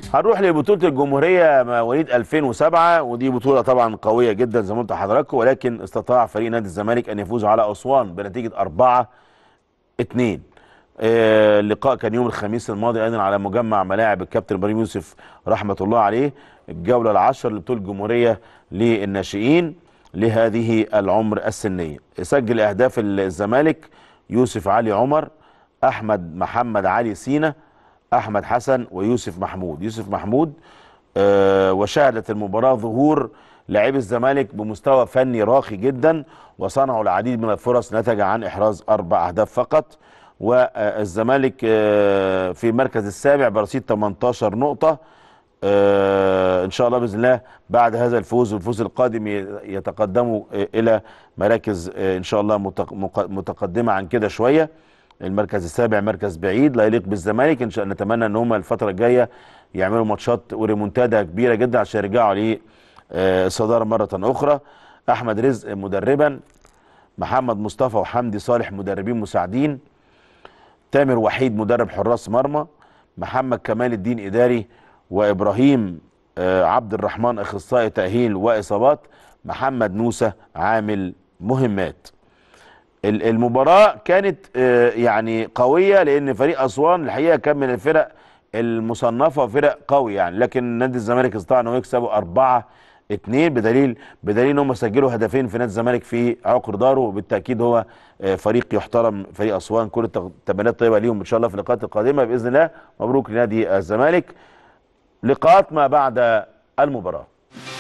هنروح لبطولة الجمهورية مواليد 2007، ودي بطولة طبعا قوية جدا زي ما قلت لحضراتكم، ولكن استطاع فريق نادي الزمالك ان يفوز على اسوان بنتيجة 4-2. اللقاء كان يوم الخميس الماضي ايضا على مجمع ملاعب الكابتن ابراهيم يوسف رحمة الله عليه، الجولة العاشرة لبطولة الجمهورية للناشئين لهذه العمر السنية. سجل اهداف الزمالك يوسف علي عمر، احمد محمد علي سينا، احمد حسن، ويوسف محمود. يوسف محمود وشهدت المباراه ظهور لاعبي الزمالك بمستوى فني راقي جدا، وصنعوا العديد من الفرص نتج عن احراز 4 اهداف فقط. والزمالك في المركز السابع برصيد 18 نقطه. ان شاء الله باذن الله بعد هذا الفوز والفوز القادم يتقدموا الى مراكز ان شاء الله متقدمه عن كده شويه. المركز السابع مركز بعيد لا يليق بالزمالك، ان شاء الله نتمنى ان هم الفتره الجايه يعملوا ماتشات وريمونتادا كبيره جدا عشان يرجعوا للصداره مره اخرى. احمد رزق مدربا، محمد مصطفى وحمدي صالح مدربين مساعدين، تامر وحيد مدرب حراس مرمى، محمد كمال الدين اداري، وابراهيم عبد الرحمن اخصائي تاهيل واصابات، محمد نوسه عامل مهمات. المباراة كانت يعني قوية، لأن فريق أسوان الحقيقة كان من الفرق المصنفة وفرق قوي يعني، لكن نادي الزمالك استطاع أنه يكسبوا 4-2 بدليل أن هم سجلوا هدفين في نادي الزمالك في عقر داره، وبالتأكيد هو فريق يحترم فريق أسوان. كل التمنيات طيبة ليهم إن شاء الله في اللقاءات القادمة بإذن الله. مبروك لنادي الزمالك. لقاءات ما بعد المباراة.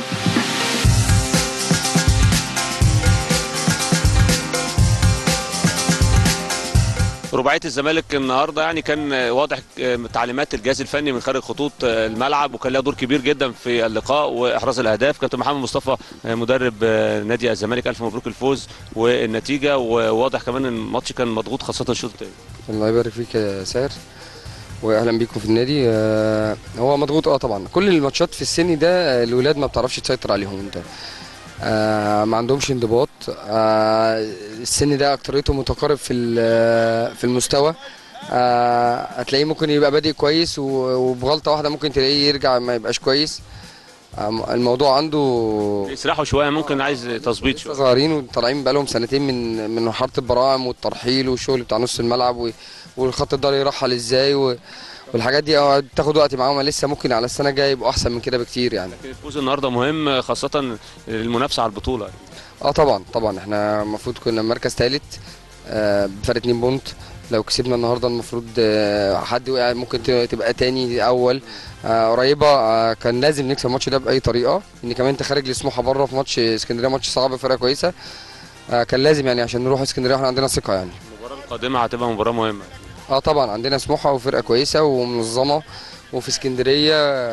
رباعيه الزمالك النهارده يعني كان واضح تعليمات الجهاز الفني من خارج خطوط الملعب، وكان لها دور كبير جدا في اللقاء واحراز الاهداف. كابتن محمد مصطفى مدرب نادي الزمالك الف مبروك الفوز والنتيجه، وواضح كمان ان الماتش كان مضغوط خاصه الشوط الثاني. الله يبارك فيك يا ساهر، واهلا بيكم في النادي. هو مضغوط طبعا، كل الماتشات في السن ده الولاد ما بتعرفش تسيطر عليهم انت. ما عندهمش انضباط. السن ده اكتريته متقارب في المستوى. هتلاقيه ممكن يبقى بادئ كويس وبغلطه واحده ممكن تلاقيه يرجع ما يبقاش كويس. الموضوع عنده يسرحوا شويه، ممكن عايز تظبيط شويه. صغيرين وطالعين بقالهم سنتين من مرحله البراعم والترحيل والشغل بتاع نص الملعب والخط الضري يرحل ازاي والحاجات دي بتاخد وقت معاهم، لسه ممكن على السنه الجايه يبقوا احسن من كده بكتير يعني. الفوز النهارده مهم خاصه المنافسه على البطوله. طبعا احنا المفروض كنا مركز ثالث بفرق 2 بونت. لو كسبنا النهارده المفروض حد وقع ممكن تبقى تاني اول قريبه. كان لازم نكسب الماتش ده باي طريقه، ان كمان انت خارج لسموحه بره في ماتش اسكندريه، ماتش صعب، فرقه كويسه. كان لازم يعني عشان نروح اسكندريه احنا عندنا ثقه يعني. المباراه القادمه هتبقى مباراه مهمه. طبعا عندنا سموحه وفرقه كويسه ومنظمه، وفي اسكندريه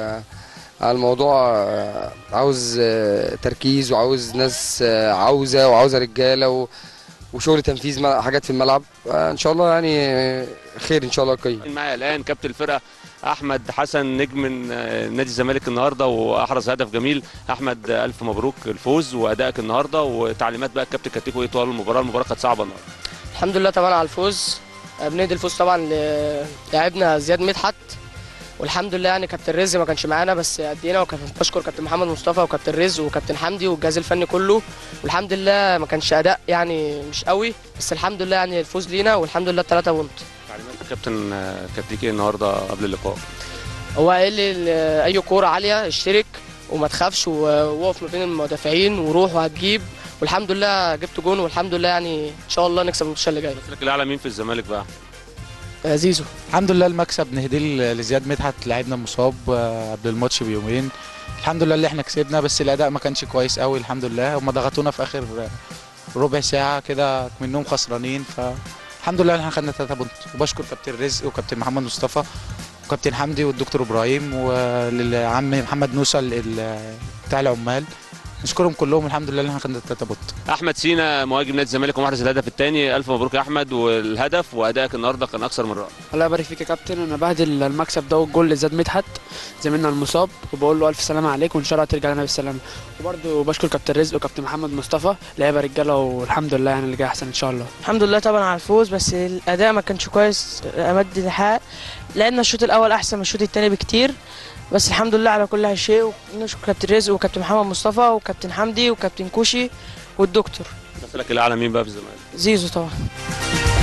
الموضوع عاوز تركيز وعاوز ناس وعاوزه رجاله وشغل تنفيذ حاجات في الملعب. ان شاء الله يعني خير ان شاء الله. معايا الان كابتن الفرقه احمد حسن نجم نادي الزمالك النهارده واحرز هدف جميل. احمد الف مبروك الفوز وادائك النهارده، وتعليمات بقى الكابتن كاتيكو ايه طوال المباراه كانت صعبه النهارده. الحمد لله طبعا على الفوز. بنهدي الفوز طبعا للاعبنا زياد مدحت، والحمد لله يعني كابتن رزق ما كانش معانا بس ادينا، وكان بشكر كابتن محمد مصطفى وكابتن رزق وكابتن حمدي والجهاز الفني كله. والحمد لله ما كانش اداء يعني مش قوي، بس الحمد لله يعني الفوز لينا والحمد لله 3 بونت. تعليمات الكابتن كاتيكي النهارده قبل اللقاء، هو قال لي اي كوره عاليه اشترك وما تخافش ووقف ما بين المدافعين وروح وهتجيب، والحمد لله جبت جون، والحمد لله يعني ان شاء الله نكسب الماتش اللي جاي. مثلك الاعلى مين في الزمالك بقى؟ زيزو. الحمد لله المكسب نهديه لزياد مدحت، لاعبنا مصاب قبل الماتش بيومين. الحمد لله اللي احنا كسبنا، بس الاداء ما كانش كويس قوي. الحمد لله هم ضغطونا في اخر ربع ساعه كده منهم خسرانين، فالحمد لله احنا خدنا 3 بونت. وبشكر كابتن رزق وكابتن محمد مصطفى وكابتن حمدي والدكتور ابراهيم وللعم محمد نوسه بتاع العمال، نشكرهم كلهم. الحمد لله احنا خدنا 3 بونت. احمد سينا مهاجم نادي الزمالك ومحرز الهدف الثاني، الف مبروك يا احمد، والهدف وادائك النهارده كان اكثر من رائع. الله يبارك فيك يا كابتن. انا بهدل المكسب ده والجول لزياد مدحت زميلنا المصاب، وبقول له الف سلامه عليك وان شاء الله ترجع لنا بالسلامه. وبرده بشكر كابتن رزق وكابتن محمد مصطفى، لعيبه رجاله، والحمد لله يعني اللي جاي احسن ان شاء الله. الحمد لله طبعا على الفوز، بس الاداء ما كانش كويس امد الحق. لعبنا الشوط الاول احسن من الشوط الثاني بكتير، بس الحمد لله على كل شيء. ونشكر كابتن رزق وكابتن محمد مصطفى وكابتن حمدي وكابتن كوشي والدكتور. مثلك الاعلى مين بقى في الزمالك؟ زيزو طبعا.